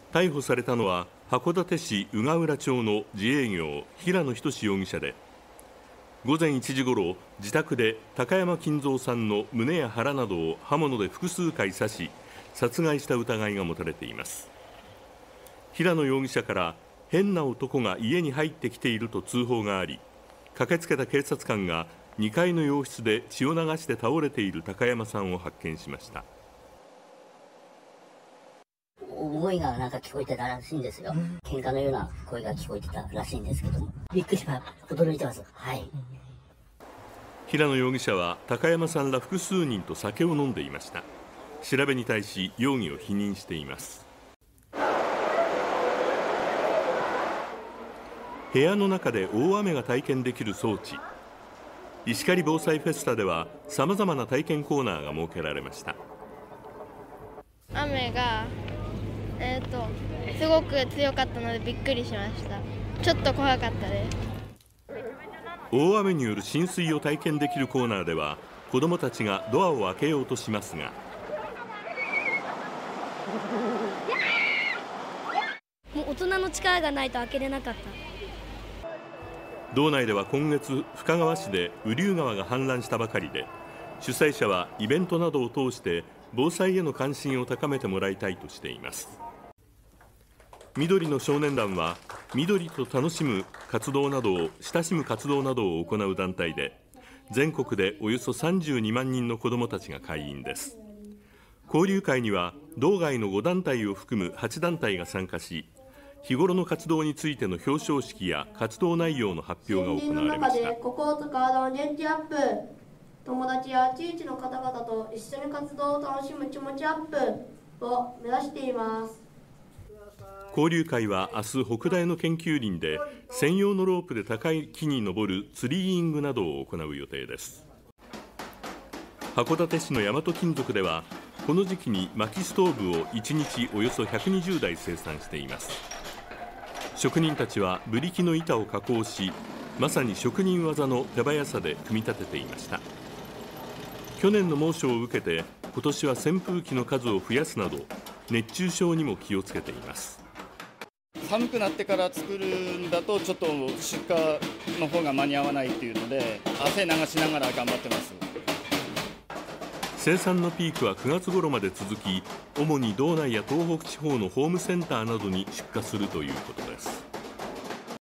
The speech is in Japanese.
逮捕されたのは函館市宇賀浦町の自営業平野仁容疑者で、午前1時ごろ自宅で高山金蔵さんの胸や腹などを刃物で複数回刺し殺害した疑いが持たれています。平野容疑者から変な男が家に入ってきていると通報があり、駆けつけた警察官が2階の洋室で血を流して倒れている高山さんを発見しました。 大声がなんか聞こえてたらしいんですよ。喧嘩のような声が聞こえてたらしいんですけども、びっくりした、驚いてます。はい。 平野容疑者は高山さんら複数人と酒を飲んでいました。調べに対し容疑を否認しています。部屋の中で大雨が体験できる装置。石狩防災フェスタではさまざまな体験コーナーが設けられました。 雨がすごく強かったのでびっくりしました。ちょっと怖かったです。 大雨による浸水を体験できるコーナーでは子どもたちがドアを開けようとしますが、 もう大人の力がないと開けれなかった。 道内では今月深川市で雨竜川が氾濫したばかりで、主催者はイベントなどを通して防災への関心を高めてもらいたいとしています。緑の少年団は緑と楽しむ活動などを親しむ活動などを行う団体で、全国でおよそ32万人の子どもたちが会員です。交流会には道外の5団体を含む8団体が参加し、日頃の活動についての表彰式や活動内容の発表が行われました。 心と体の元気アップ、友達や地域の方々と一緒に活動を楽しむ気持ちアップを目指しています。 交流会は明日北大の研究林で専用のロープで高い木に登るツリーイングなどを行う予定です。函館市の大和金属ではこの時期に薪ストーブを1日およそ120台生産しています。職人たちはブリキの板を加工し、まさに職人技の手早さで組み立てていました。去年の猛暑を受けて今年は扇風機の数を増やすなど熱中症にも気をつけています。 寒くなってから作るんだとちょっと出荷の方が間に合わないっていうので汗流しながら頑張ってます。 生産のピークは9月頃まで続き、主に道内や東北地方のホームセンターなどに出荷するということです。